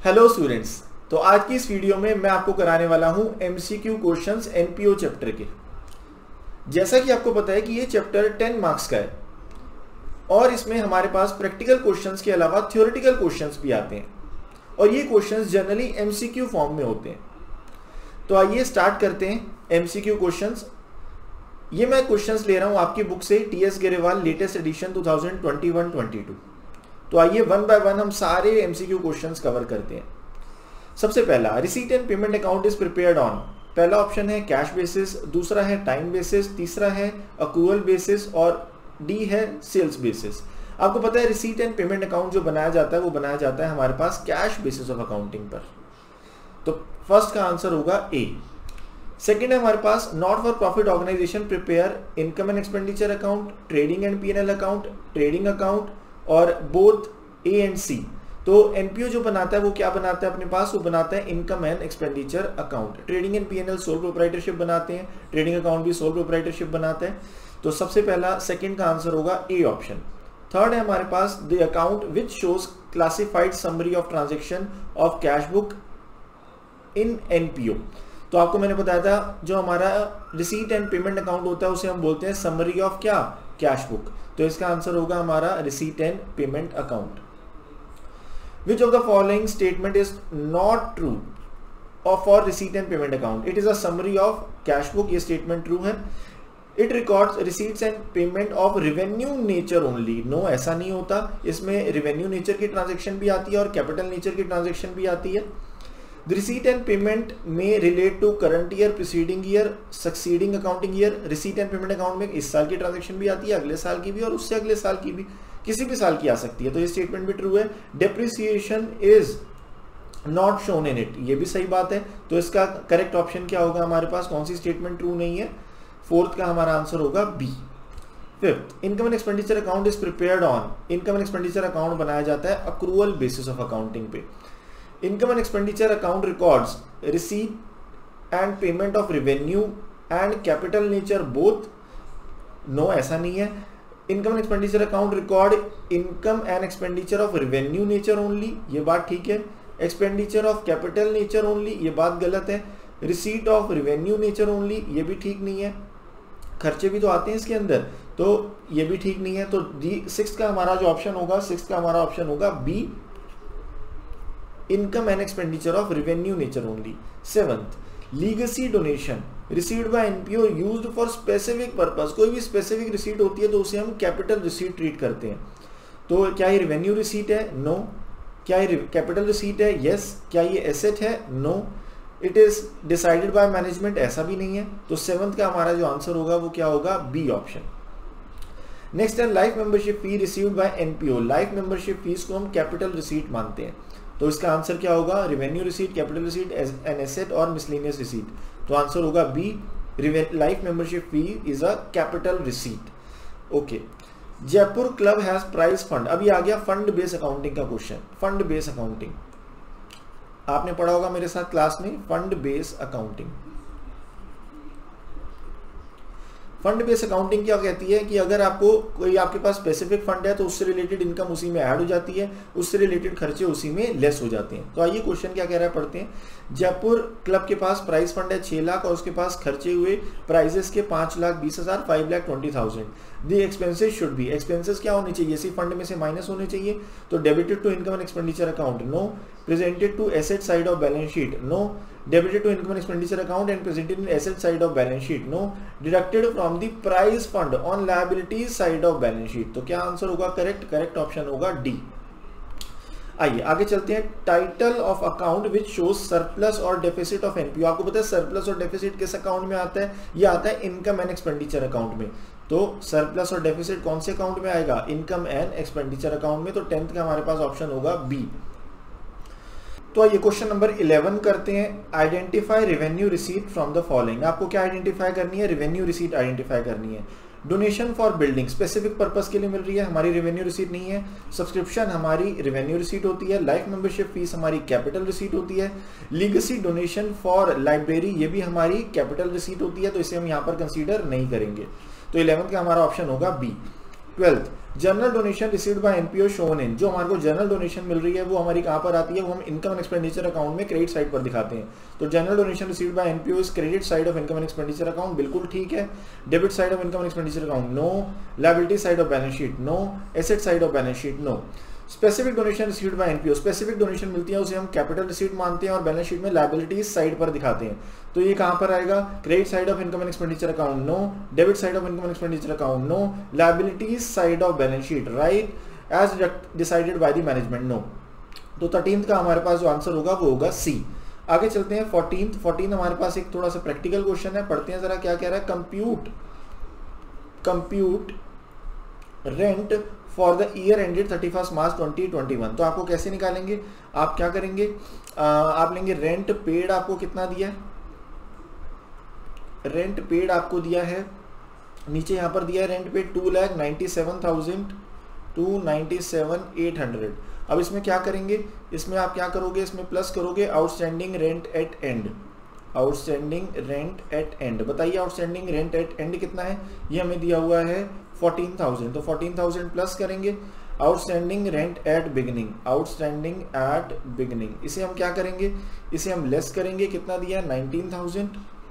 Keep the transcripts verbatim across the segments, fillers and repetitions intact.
Hello students, तो आज की इस वीडियो में मैं आपको कराने वाला हूं एमसीक्यू क्वेश्चंस एनपीओ चैप्टर के। जैसा कि आपको पता है कि ये चैप्टर टेन मार्क्स का है और इसमें हमारे पास प्रैक्टिकल क्वेश्चंस के अलावा थ्योरेटिकल क्वेश्चंस भी आते हैं और ये क्वेश्चंस जनरली एमसीक्यू फॉर्म में होते हैं। तो आइए स्टार्ट करते हैं एमसीक्यू क्वेश्चंस। ये मैं क्वेश्चंस ले रहा हूं आपकी बुक से, T S Grewal latest edition two thousand twenty one twenty two. तो आइए वन बाय वन हम सारे एमसीक्यू क्वेश्चंस कवर करते हैं। सबसे पहला, receipt and payment account is prepared on. पहला ऑप्शन है कैश बेसिस, दूसरा है टाइम बेसिस, तीसरा है अक्रूवल बेसिस और डी है सेल्स बेसिस। आपको पता है रिसीट एंड पेमेंट अकाउंट जो बनाया जाता है वो बनाया जाता है हमारे पास कैश बेसिस ऑफ अकाउंटिंग पर। तो फर्स्ट का आंसर होगा ए। सेकेंड है हमारे पास not for profit organisation prepare income and expenditure account, trading and P N L account, trading account और बोथ ए एंड सी। तो एनपीओ जो बनाता है वो क्या बनाता है अपने पास, वो बनाता है income and expenditure account. Trading and P N L sole proprietorship बनाते हैं, ट्रेडिंग अकाउंट भी सोल प्रोप्राइटरशिप बनाता है। तो सबसे पहला सेकंड का आंसर होगा ए ऑप्शन। थर्ड है हमारे पास the account which shows classified summary of transaction of cash book in NPO. तो आपको मैंने बताया था जो हमारा रिसीट एंड पेमेंट अकाउंट होता है उसे हम बोलते हैं समरी ऑफ क्या, कैश बुक। तो इसका आंसर होगा हमारा receipt and payment account. Which of the following statement is not true और for receipt and payment account? It is a summary of cash book, ये स्टेटमेंट ट्रू है। It records receipts and payment of revenue nature only. No, ऐसा नहीं होता, इसमें revenue nature की transaction भी आती है और कैपिटल नेचर की ट्रांजेक्शन भी आती है। The receipt and payment may relate to current year, preceding year, succeeding accounting year। receipt and payment account में इस साल की ट्रांजेक्शन भी आती है, अगले साल की भी और उससे अगले साल की भी, किसी भी साल की आ सकती है। तो ये स्टेटमेंट भी ट्रू है। Depreciation is not shown in it, ये भी सही बात है। तो इसका करेक्ट ऑप्शन क्या होगा हमारे पास, कौन सी स्टेटमेंट ट्रू नहीं है? फोर्थ का हमारा आंसर होगा B. Fifth, income and expenditure account is prepared on. Income and expenditure account बनाया जाता है अक्रूवल बेसिस ऑफ अकाउंटिंग पे। Income and expenditure account records receipt and payment of revenue and capital nature both। No, ऐसा नहीं है। Income and expenditure account record income and expenditure of revenue nature only, ये बात ठीक है। Expenditure of capital nature only, ये बात गलत है। Receipt of revenue nature only, ये भी ठीक नहीं है। खर्चे भी तो आते हैं इसके अंदर, तो ये भी ठीक नहीं है। तो डी सिक्स का हमारा जो ऑप्शन होगा, सिक्स का हमारा ऑप्शन होगा B, income and expenditure of revenue nature only. Seventh, legacy donation received by NPO used for specific purpose. कोई भी स्पेसिफिक रिसीट होती है तो उसे हम कैपिटल रिसीट ट्रीट करते हैं। तो क्या ये रेवेन्यू रिसीट है? नो। क्या ये कैपिटल रिसीट है? यस। क्या ये एसेट है? No. It is decided by management, ऐसा भी नहीं है। तो सेवंथ का हमारा जो आंसर होगा वो क्या होगा, बी ऑप्शन। नेक्स्ट है life membership fee received by NPO. Life membership fees को हम कैपिटल रिसीट मानते हैं, तो इसका आंसर क्या होगा, revenue receipt, capital receipt, an asset और मिसलेनियस रिसीट। तो आंसर होगा B, life membership fee is a capital receipt. Okay, Jaipur club has prize fund. अभी आ गया फंड बेस अकाउंटिंग का क्वेश्चन। फंड बेस अकाउंटिंग आपने पढ़ा होगा मेरे साथ क्लास में, fund base accounting. Fund base accounting क्या कहती है कि अगर आपको कोई आपके पास स्पेसिफिक फंड है तो उससे रिलेटेड इनकम उसी में ऐड हो जाती है, उससे रिलेटेड खर्चे उसी में लेस हो जाते हैं। तो आइए क्वेश्चन क्या कह रहा है, पढ़ते हैं। जयपुर क्लब के पास प्राइस फंड है छह लाख और उसके पास खर्चे हुए प्राइजेस के पांच लाख बीस हजार five lakh twenty thousand. The expenses should be, expenses क्या होने चाहिए, इसी फंड में से माइनस होने चाहिए। तो debited to income and expenditure account, no. Presented to asset side of balance sheet, no. Debited to income and expenditure account and presented in asset side of balance sheet, no. Deducted from the price fund on liabilities side of balance sheet। तो क्या answer होगा correct? Correct option होगा D. आइए आगे चलते हैं। Title of account which shows surplus or deficit of NPO. आपको पता है सरप्लस और डेफिसिट किस अकाउंट में आता है, ये आता है इनकम एंड एक्सपेंडिचर अकाउंट में। तो सरप्लस और डेफिसिट कौन से अकाउंट में आएगा, इनकम एंड एक्सपेंडिचर अकाउंट में। तो टेंथ का हमारे पास ऑप्शन होगा बी। तो आइए क्वेश्चन नंबर इलेवन करते हैं। Identify revenue receipt from the following. आपको क्या आइडेंटिफाई करनी है, रेवेन्यू रिसीट आइडेंटिफाई करनी है। Donation for building specific purpose के लिए मिल रही है, हमारी रेवेन्यू रिसीट नहीं है। सब्सक्रिप्शन हमारी रेवेन्यू रिसीट होती है। लाइफ मेंबरशिप फीस हमारी कैपिटल रिसीट होती है। लीगेसी डोनेशन फॉर लाइब्रेरी ये भी हमारी कैपिटल रिसीट होती है, तो इसे हम यहाँ पर कंसीडर नहीं करेंगे। तो इलेवंथ का हमारा ऑप्शन होगा B. Twelfth, general donation received by NPO shown in, जो हमारे को जनरल डोनेशन मिल रही है वो हमारी कहाँ पर आती है, वो हम इनकम एंड एक्सपेंडिचर अकाउंट में क्रेडिट साइड पर दिखाते हैं। तो general donation received by NPO is credit side of income and expenditure account, बिल्कुल ठीक है। Debit side of income and expenditure account, no. Liability side of balance sheet, no. Asset side of balance sheet, no. Specific donation received by NPO, specific donation मिलती है उसे हम capital receipt मानते हैं और बैलेंस शीट में liabilities side पर दिखाते हैं। तो ये कहां पर आएगा, credit side of income and expenditure account, no. Debit side of income and expenditure account, no. Liabilities side of balance sheet, right, as decided by the management, no. तो थर्टींथ का हमारे पास जो आंसर होगा वो होगा सी। आगे चलते हैं फोर्टींथ। फोर्टीन हमारे पास एक थोड़ा सा प्रैक्टिकल क्वेश्चन है, पढ़ते हैं जरा क्या कह रहा है। Compute compute rent for the year ended thirty first March twenty twenty one. तो आपको कैसे निकालेंगे, आप क्या करेंगे, आ, आप लेंगे रेंट पेड, आपको कितना दिया है, रेंट पेड आपको दिया है, नीचे यहाँ पर दिया है rent paid two lakh ninety seven thousand two ninety seven eight hundred. अब इसमें क्या करेंगे, इसमें आप क्या करोगे, इसमें प्लस करोगे outstanding rent at end, outstanding rent at end. बताइए आउटस्टैंडिंग रेंट एट एंड कितना है, ये हमें दिया हुआ है फोर्टीन थाउजेंड, तो फोर्टीन थाउजेंड प्लस करेंगे outstanding rent at beginning, outstanding at beginning, इसे हम क्या करेंगे, इसे हम लेस करेंगे, कितना दिया है नाइनटीन थाउजेंड।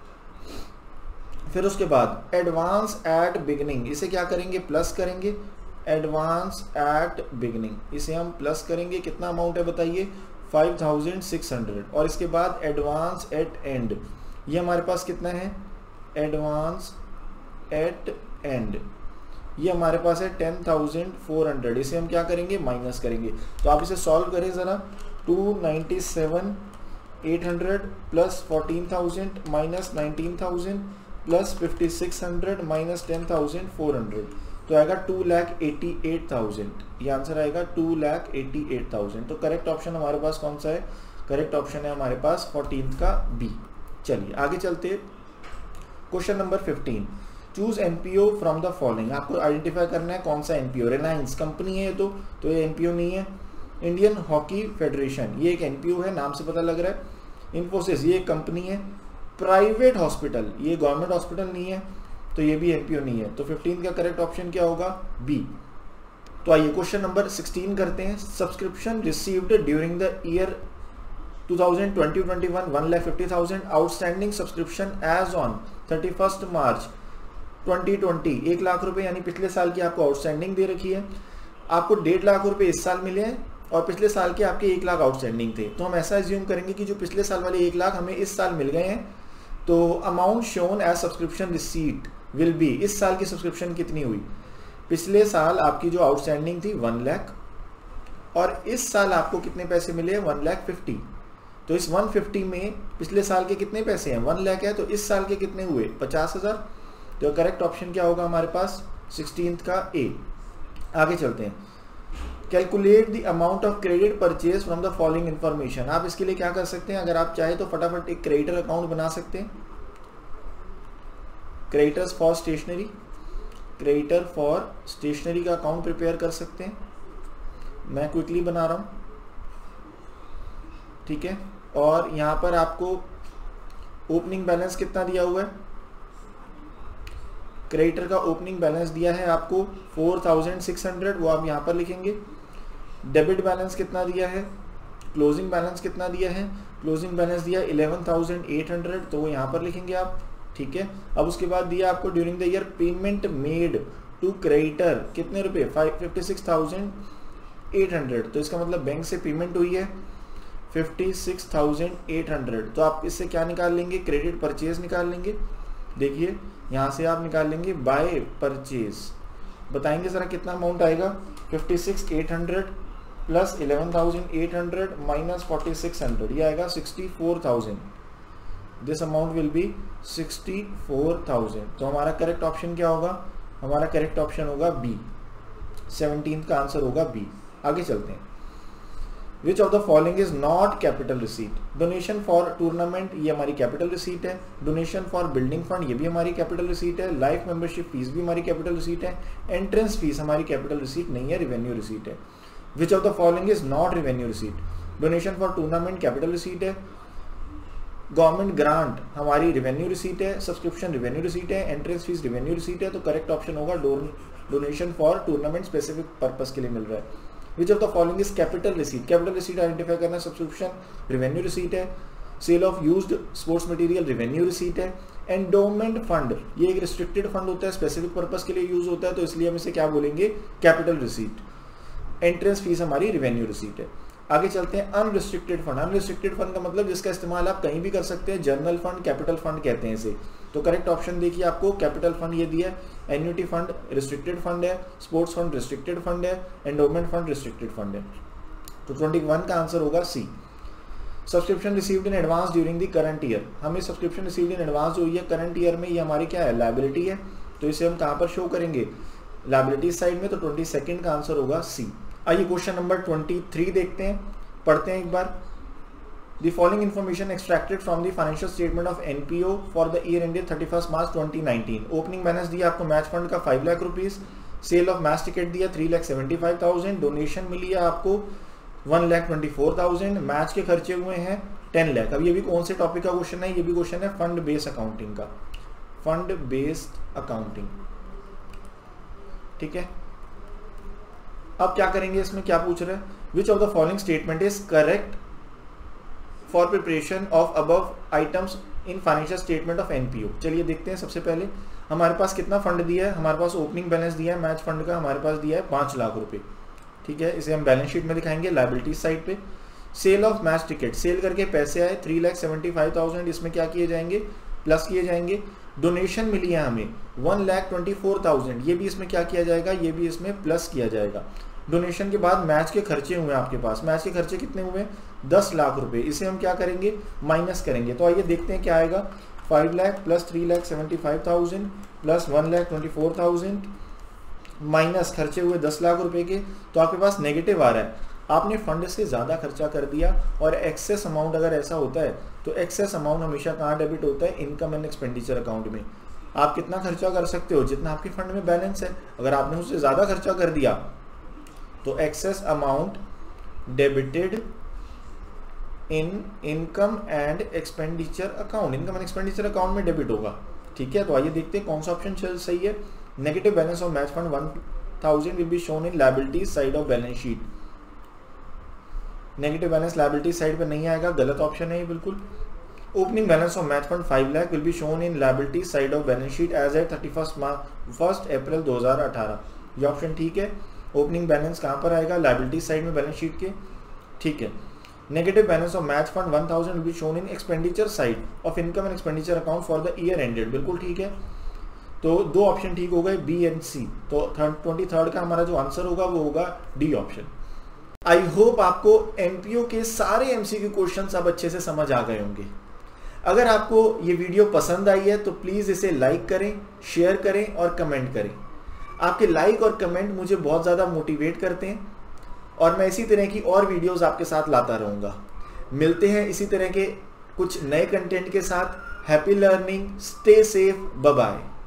फिर उसके बाद एडवांस एट बिगनिंग, इसे क्या करेंगे, प्लस करेंगे, एडवांस एट बिगनिंग, इसे हम प्लस करेंगे, कितना अमाउंट है बताइए, फाइव थाउजेंड सिक्स हंड्रेड। और इसके बाद एडवांस एट एंड, ये हमारे पास कितना है, एडवांस एट एंड, ये हमारे पास है टेन थाउजेंड फोर हंड्रेड, इसे हम क्या करेंगे, माइनस करेंगे। तो आप इसे सॉल्व करें जरा, two ninety seven eight hundred plus fourteen thousand minus nineteen thousand plus fifty six hundred minus ten thousand four hundred, तो आएगा two lakh eighty eight thousand, ये आंसर आएगा two lakh eighty eight thousand. तो करेक्ट ऑप्शन हमारे पास कौन सा है, करेक्ट ऑप्शन है हमारे पास फोर्टीन का बी। चलिए आगे चलते, question number fifteen. Choose NPO from the following, आपको आइडेंटिफाई करना है कौन सा एनपीओ। रिलायंस कंपनी है तो तो ये एनपीओ नहीं है। इंडियन हॉकी फेडरेशन, ये एक एनपीओ है, नाम से पता लग रहा है। इन्फोसिस, ये एक कंपनी है। प्राइवेट हॉस्पिटल, ये गवर्नमेंट हॉस्पिटल नहीं है, तो ये भी एनपीओ नहीं है। तो फिफ्टीन का करेक्ट ऑप्शन क्या होगा, बी। तो आइए क्वेश्चन नंबर सिक्सटीन करते हैं। Subscription received during the year two thousand twenty twenty one one lakh fifty thousand, outstanding subscription as on thirty first March twenty twenty, एक लाख रुपए, यानी पिछले साल की आपको आउटस्टैंडिंग दे रखी है। आपको डेढ़ लाख रुपए इस साल मिले हैं और पिछले साल के आपके एक लाख आउटस्टैंडिंग थे। तो हम ऐसा एज्यूम करेंगे कि जो पिछले साल वाले एक लाख हमें इस साल मिल गए हैं, तो amount shown as subscription receipt will be, इस साल की सब्सक्रिप्शन कितनी हुई, पिछले साल आपकी जो आउटस्टैंडिंग थी वन लाख और इस साल आपको कितने पैसे मिले, वन लाख फिफ्टी। तो इस वन फिफ्टी में पिछले साल के कितने पैसे हैं, वन लाख है, तो इस साल के कितने हुए, पचास हजार। तो करेक्ट ऑप्शन क्या होगा हमारे पास, सिक्सटीन्थ का ए। आगे चलते हैं। Calculate the amount of credit purchase from the following information. आप इसके लिए क्या कर सकते हैं, अगर आप चाहे तो फटाफट एक क्रेडिटर अकाउंट बना सकते हैं। Creditors for stationery, creditor for stationery का अकाउंट प्रिपेयर कर सकते हैं। मैं क्विकली बना रहा हूं, ठीक है। और यहां पर आपको ओपनिंग बैलेंस कितना दिया हुआ है, क्रेडिटर का ओपनिंग बैलेंस दिया है आपको फोर थाउजेंड सिक्स हंड्रेड, वो आप यहाँ पर लिखेंगे। डेबिट बैलेंस कितना दिया है, क्लोजिंग बैलेंस कितना दिया है, क्लोजिंग बैलेंस दिया इलेवन थाउजेंड एट हंड्रेड, तो वो यहाँ पर लिखेंगे आप, ठीक है। अब उसके बाद दिया आपको during the year payment made to creditor कितने रुपए, five fifty six thousand eight hundred, तो इसका मतलब बैंक से पेमेंट हुई है fifty six thousand eight hundred. तो आप इससे क्या निकाल लेंगे, क्रेडिट परचेज निकाल लेंगे। देखिए यहाँ से आप निकाल लेंगे बाय परचेज, बताएंगे जरा कितना अमाउंट आएगा, fifty six eight hundred plus eleven thousand eight hundred minus forty six hundred, ये आएगा sixty four thousand. This amount will be sixty four thousand. तो हमारा करेक्ट ऑप्शन क्या होगा, हमारा करेक्ट ऑप्शन होगा बी, सेवनटीन का आंसर होगा बी। आगे चलते हैं। Which of the following is not capital receipt. Donation for tournament, ये हमारी कैपिटल रिसीट है। डोनेशन फॉर बिल्डिंग फंड, ये भी हमारी कैपिटल रिसीट है। लाइफ मेंबरशिप फीस भी हमारी कैपिटल रिसीट है। एंट्रेंस फीस हमारी कैपिटल रिसीट नहीं है, रिवेन्यू रिसीट है। Which of the following is not revenue receipt. Donation for tournament capital receipt है। गवर्नमेंट ग्रांट हमारी रिवेन्यू रिसीट है। सब्सक्रिप्शन रिवेन्यू रिसीट है। एंट्रेंस फीस रिवेन्यू रिसीट है। तो करेक्ट ऑप्शन होगा donation for tournament specific purpose के लिए मिल रहा है। Which of the following is capital receipt, capital receipt identify करना, सब्सक्रिप्शन रेवेन्यू रिसीट है, sale of used sports material revenue receipt है, एंडोमेंट फंड ये एक रिस्ट्रिक्टेड फंड होता है, स्पेसिफिक पर्पस के लिए यूज होता है, तो इसलिए हम इसे क्या बोलेंगे, कैपिटल रिसीट। एंट्रेंस फीस हमारी रेवेन्यू रिसीट है। आगे चलते हैं अनरिस्ट्रिक्टेड फंड। अनरिस्ट्रिक्टेड फंड का मतलब जिसका इस्तेमाल आप कहीं भी कर सकते हैं, जनरल फंड, कैपिटल फंड कहते हैं इसे। तो करेक्ट ऑप्शन देखिए आपको कैपिटल फंड ये दिया है, एन्युटी फंड रिस्ट्रिक्टेड फंड है, स्पोर्ट्स फंड रिस्ट्रिक्टेड फंड है, एंडोमेंट फंड रिस्ट्रिक्टेड फंड है। तो इक्कीस का आंसर होगा C. Subscription received in advance during the current year, हमें सब्सक्रिप्शन रिसीव्ड इन एडवांस जो ये करंट ईयर में ये हमारी क्या है, लायबिलिटी है, तो इसे हम कहाँ पर शो करेंगे, लायबिलिटी साइड में, तो ट्वेंटी सेकेंड का आंसर होगा सी। आइए क्वेश्चन नंबर ट्वेंटी थ्री देखते हैं, पढ़ते हैं एक बार। The following information extracted from the financial statement of N P O for the year ended thirty first March twenty nineteen. Opening balance दिया आपको मैच फंड का five lakh rupees, sale of match ticket दिया three lakh seventy five thousand, donation मिली है आपको one lakh twenty four thousand, match के खर्चे हुए हैं टेन लाख। अब ये भी कौन से टॉपिक का क्वेश्चन है, ये भी क्वेश्चन है फंड बेस्ड अकाउंटिंग का, फंड बेस्ड अकाउंटिंग, ठीक है। अब क्या करेंगे, इसमें क्या पूछ रहे हैं, which of the following statement is correct for preparation of above items in financial statement of NPO. चलिए देखते हैं। सबसे पहले हमारे पास कितना फंड दिया है, हमारे पास ओपनिंग बैलेंस दिया है मैच फंड का, हमारे पास दिया है पाँच लाख रुपए, ठीक है। इसे हम बैलेंस शीट में दिखाएंगे लायबिलिटी साइड पे। Sale of match ticket, sale करके पैसे आए three lakh seventy five thousand, इसमें क्या किए जाएंगे, प्लस किए जाएंगे। डोनेशन मिली है हमें one lakh twenty four thousand, ये भी इसमें क्या किया जाएगा, ये भी इसमें प्लस किया जाएगा। डोनेशन के बाद मैच के खर्चे हुए आपके पास, मैच के खर्चे कितने हुए, दस लाख रुपए, इसे हम क्या करेंगे, माइनस करेंगे। तो आइए देखते हैं क्या आएगा, five lakh plus three lakh seventy five thousand plus one lakh twenty four thousand minus खर्चे हुए दस लाख रुपए के, तो आपके पास नेगेटिव आ रहा है। आपने फंड से ज़्यादा खर्चा कर दिया, और एक्सेस अमाउंट अगर ऐसा होता है तो एक्सेस अमाउंट हमेशा कहाँ डेबिट होता है, इनकम एंड एक्सपेंडिचर अकाउंट में। आप कितना खर्चा कर सकते हो, जितना आपके फंड में बैलेंस है। अगर आपने उससे ज़्यादा खर्चा कर दिया तो excess amount debited in income and expenditure account, income and expenditure account में डेबिट होगा, ठीक है। तो आइए देखते हैं कौन सा ऑप्शन चल सही है। Negative balance of match fund one thousand will be shown in liability side of balance sheet. Negative balance liability side पे नहीं आएगा, गलत ऑप्शन है ये बिल्कुल। Opening balance of match fund five lakh will be shown in liability side of balance sheet as at thirty first first April दो हजार अठारह, ये ऑप्शन ठीक है। ओपनिंग बैलेंस कहाँ पर आएगा, लायबिलिटी साइड में बैलेंस शीट के, ठीक है। Negative balance of match fund one thousand will be shown in expenditure side of income and expenditure account for the year ended, बिल्कुल ठीक है। तो दो ऑप्शन ठीक हो गए, बी एंड सी। तो ट्वेंटी थर्ड का हमारा जो आंसर होगा वो होगा डी ऑप्शन। आई होप आपको एमपीओ के सारे एमसीक्यू क्वेश्चंस अब अच्छे से समझ आ गए होंगे। अगर आपको ये वीडियो पसंद आई है तो प्लीज़ इसे लाइक करें, शेयर करें और कमेंट करें। आपके लाइक और कमेंट मुझे बहुत ज़्यादा मोटिवेट करते हैं, और मैं इसी तरह की और वीडियोस आपके साथ लाता रहूँगा। मिलते हैं इसी तरह के कुछ नए कंटेंट के साथ। Happy learning, stay safe, bye bye.